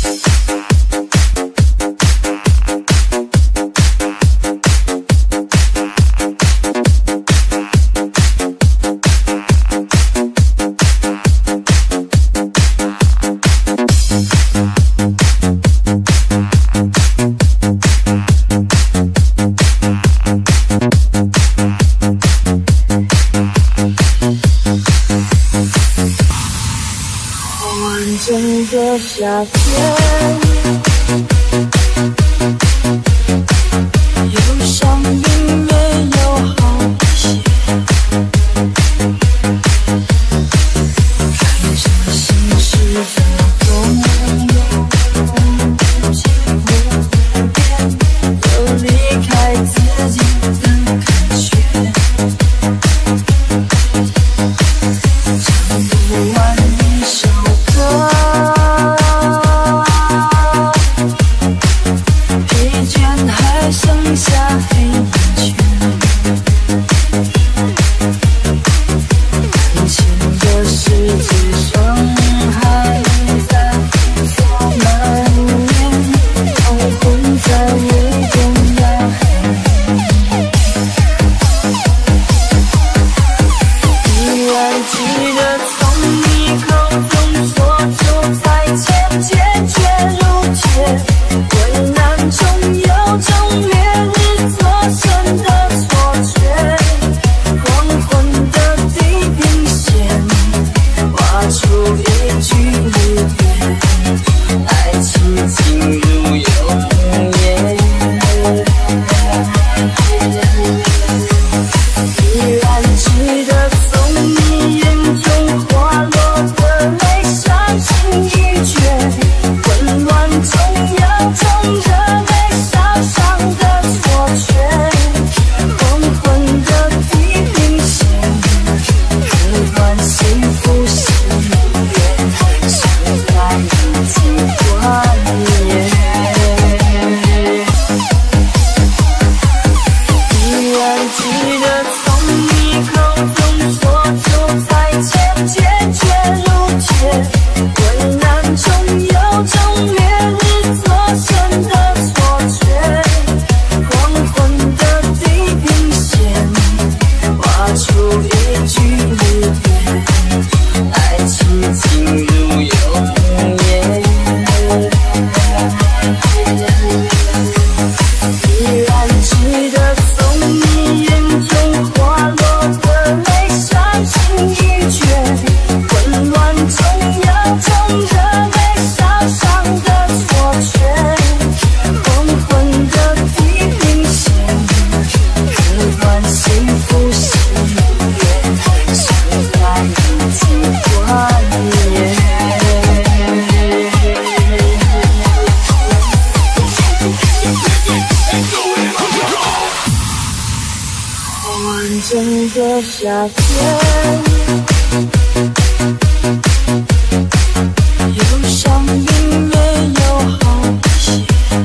整个夏天，忧伤音乐有好些，看着心事分动有起无变，有离开自己的感觉，唱不完一首歌。 还剩下黑眼圈，眼前的世界上还在所蔓延，黄昏在微中压依然记得从你口中说出再见，坚决如铁，困难中有。 种烈日灼身的错觉，黄昏的地平线，画出一句离别，爱情进入永夜。依然记得从你眼中滑落的泪，伤心欲绝，混乱中有种热泪。 伤的错觉，黄昏的地平线，可换幸福喜悦，相爱已经挂念。依然记得从你口中说出再见，坚决如铁，困难中有种烈日灼身的错觉。 出一句离别，爱情进入永夜。依然记得从你眼中滑落的泪，伤心欲绝，混乱中有种热泪烧伤的错觉，黄昏的地平线，可换幸福喜。 完整个夏天，忧伤音乐有好些，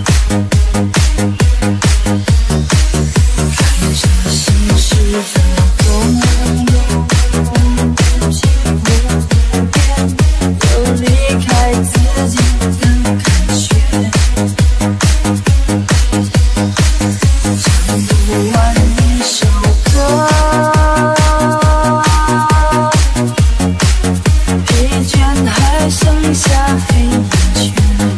看着心事分动有起无变，有离开自己的感觉，唱不完一首。 疲倦还剩下黑眼圈，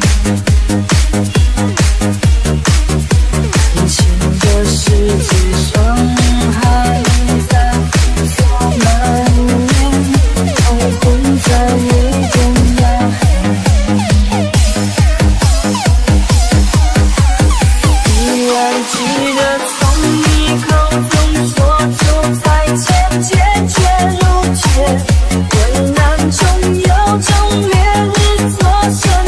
眼前的世界上还在所蔓延，黄昏在微中压依然记得从你口中说出再见，坚决如铁，困难中有种烈日灼身。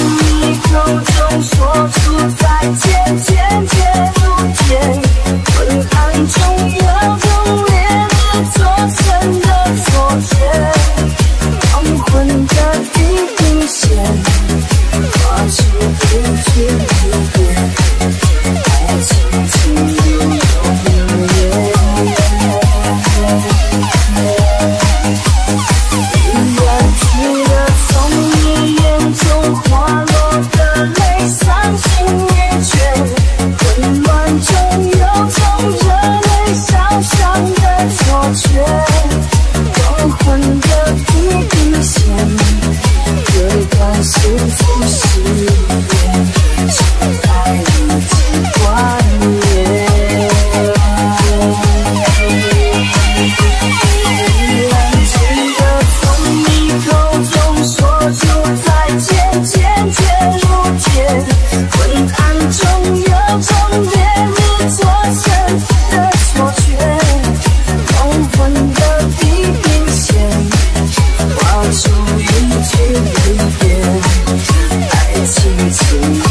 你口中说出再见，渐渐如天。昏暗中有种烈日灼身的错觉，黄昏的地平线，画出一句离别，爱情进入永远。已远去了从你眼中滑落的泪，伤心欲绝，混乱中有种热泪烧伤的错觉，黄昏的地平线，这段幸福誓言，相爱已经幻灭。昏暗中有种烈日灼身的错觉，黄昏的地平线，画出一句离别，爱情进